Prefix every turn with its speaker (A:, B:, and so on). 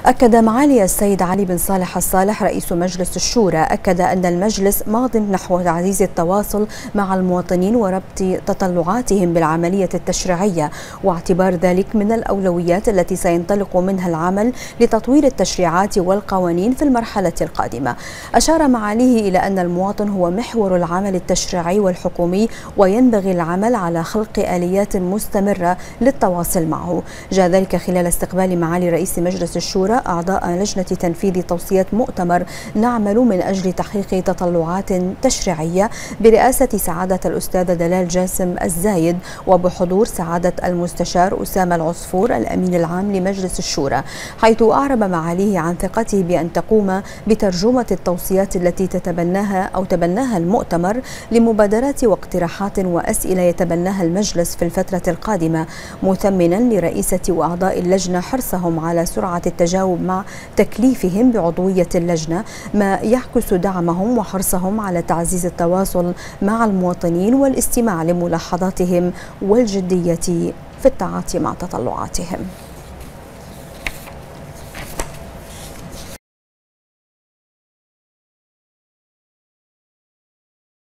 A: أكد معالي السيد علي بن صالح الصالح رئيس مجلس الشورى أن المجلس ماض نحو تعزيز التواصل مع المواطنين وربط تطلعاتهم بالعملية التشريعية، واعتبار ذلك من الأولويات التي سينطلق منها العمل لتطوير التشريعات والقوانين في المرحلة القادمة. أشار معاليه إلى أن المواطن هو محور العمل التشريعي والحكومي، وينبغي العمل على خلق آليات مستمرة للتواصل معه. جاء ذلك خلال استقبال معالي رئيس مجلس الشورى أعضاء لجنة تنفيذ توصيات مؤتمر نعمل من أجل تحقيق تطلعات تشريعية برئاسة سعادة الأستاذ دلال جاسم الزايد، وبحضور سعادة المستشار أسامة العصفور الأمين العام لمجلس الشورى، حيث أعرب معاليه عن ثقته بأن تقوم بترجمة التوصيات التي تبناها المؤتمر لمبادرات واقتراحات وأسئلة يتبناها المجلس في الفترة القادمة، مثمنا لرئيسة وأعضاء اللجنة حرصهم على سرعة التجاوب مع تكليفهم بعضوية اللجنة، ما يعكس دعمهم وحرصهم على تعزيز التواصل مع المواطنين والاستماع لملاحظاتهم والجدية في التعاطي مع تطلعاتهم.